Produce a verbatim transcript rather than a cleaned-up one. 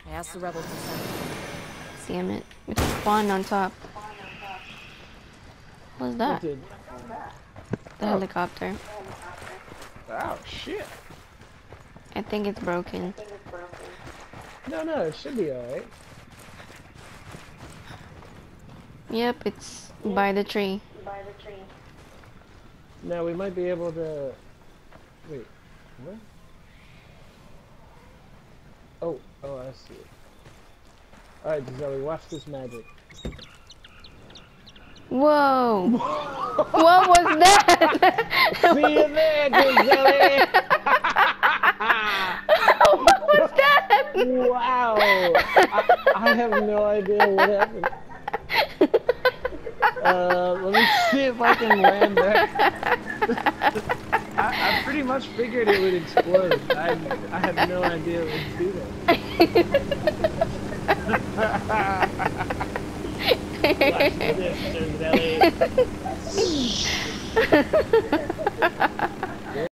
I asked the rebels to send it. Damn it. It spawned on top. What was that? What did- The Oh. helicopter. Oh shit. I think it's broken. No, no, it should be alright. Yep, it's by the tree. Now we might be able to. Wait, what? Oh, oh, I see it. Alright, Giselle, watch this magic. Whoa! What was that? See you there, Giselle! What was that? Wow! I, I have no idea what happened. Uh, let me see if I can land that. I, I pretty much figured it would explode. I, I had no idea it would do that. Watch this, Giselle.